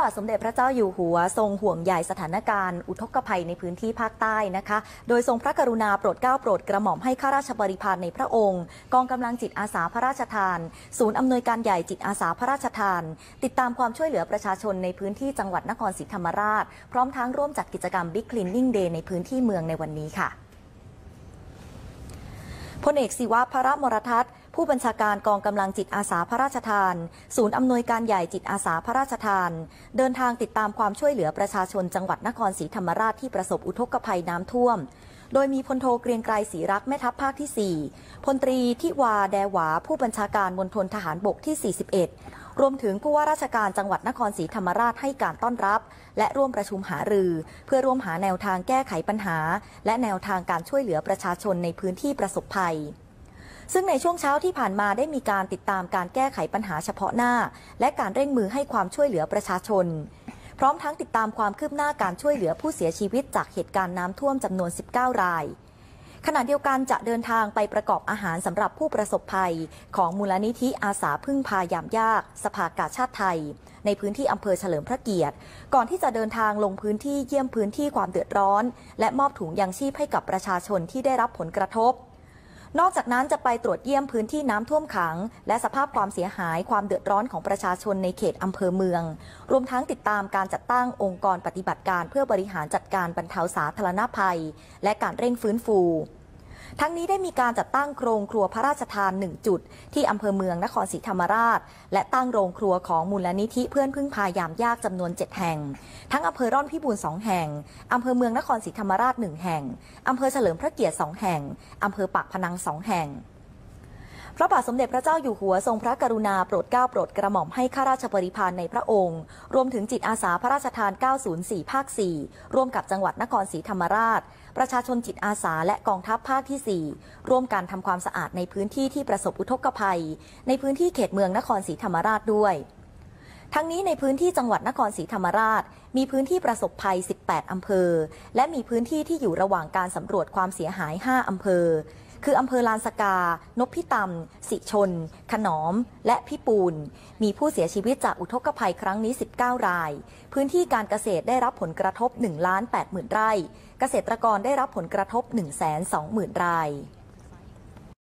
าทสมเด็จพระเจ้าอยู่หัวทรงห่วงใยสถานการณ์อุทกภัยในพื้นที่ภาคใต้นะคะโดยทรงพระกรุณาโปรดเกล้าโปรดกระหม่อมให้ข้าราชบริพารในพระองค์กองกำลังจิตอาสาพระราชทานศูนย์อำนวยการใหญ่จิตอาสาพระราชทานติดตามความช่วยเหลือประชาชนในพื้นที่จังหวัดนครศรีธรรมราชพร้อมทั้งร่วมจัดกิจกรรม Big Cleaning Day ในพื้นที่เมืองในวันนี้ค่ะพลเอกศิวะ พระมรทัศน์ผู้บัญชาการกองกำลังจิตอาสาพระราชทานศูนย์อำนวยการใหญ่จิตอาสาพระราชทานเดินทางติดตามความช่วยเหลือประชาชนจังหวัดนครศรีธรรมราชที่ประสบอุทกภัยน้ำท่วมโดยมีพลโทเกรียงไกรศรีรักแม่ทัพภาคที่4พลตรีทิวาแดหวาผู้บัญชาการมณฑลทหารบกที่41รวมถึงผู้ว่าราชการจังหวัดนครศรีธรรมราชให้การต้อนรับและร่วมประชุมหารือเพื่อร่วมหาแนวทางแก้ไขปัญหาและแนวทางการช่วยเหลือประชาชนในพื้นที่ประสบภัยซึ่งในช่วงเช้าที่ผ่านมาได้มีการติดตามการแก้ไขปัญหาเฉพาะหน้าและการเร่งมือให้ความช่วยเหลือประชาชนพร้อมทั้งติดตามความคืบหน้าการช่วยเหลือผู้เสียชีวิตจากเหตุการณ์น้ำท่วมจำนวน19รายขณะเดียวกันจะเดินทางไปประกอบอาหารสำหรับผู้ประสบภัยของมูลนิธิอาสาพึ่งพายามยากสภากาชาติไทยในพื้นที่อำเภอเฉลิมพระเกียรติก่อนที่จะเดินทางลงพื้นที่เยี่ยมพื้นที่ความเดือดร้อนและมอบถุงยางชีพให้กับประชาชนที่ได้รับผลกระทบนอกจากนั้นจะไปตรวจเยี่ยมพื้นที่น้ำท่วมขังและสภาพความเสียหายความเดือดร้อนของประชาชนในเขตอำเภอเมืองรวมทั้งติดตามการจัดตั้งองค์กรปฏิบัติการเพื่อบริหารจัดการบรรเทาสาธารณภัยและการเร่งฟื้นฟูทั้งนี้ได้มีการจัดตั้งโรงครัวพระราชทาน1จุดที่อำเภอเมืองนครศรีธรรมราชและตั้งโรงครัวของมูลนิธิเพื่อนพึ่งพายามยากจำนวน7แห่งทั้งอำเภอร่อนพิบูล2แห่งอำเภอเมืองนครศรีธรรมราช1แห่งอำเภอเฉลิมพระเกียรติ2แห่งอำเภอปากพนัง2แห่งพระบาทสมเด็จพระเจ้าอยู่หัวทรงพระกรุณาโปรดเกล้าโปรดกระหม่อมให้ข้าราชบริพารในพระองค์รวมถึงจิตอาสาพระราชทาน904ภาค4ร่วมกับจังหวัดนครศรีธรรมราชประชาชนจิตอาสาและกองทัพภาคที่4ร่วมกันทำความสะอาดในพื้นที่ที่ประสบอุทกภัยในพื้นที่เขตเมืองนครศรีธรรมราชด้วยทั้งนี้ในพื้นที่จังหวัดนครศรีธรรมราชมีพื้นที่ประสบภัย18อำเภอและมีพื้นที่ที่อยู่ระหว่างการสำรวจความเสียหาย5อำเภอคืออำเภอลานสกานพิตำสิชนขนอมและพิปูนมีผู้เสียชีวิตจากอุทกภัยครั้งนี้19รายพื้นที่การเกษตรได้รับผลกระทบ1,80,000 ไร่เกษตรกรได้รับผลกระทบ120,000 ราย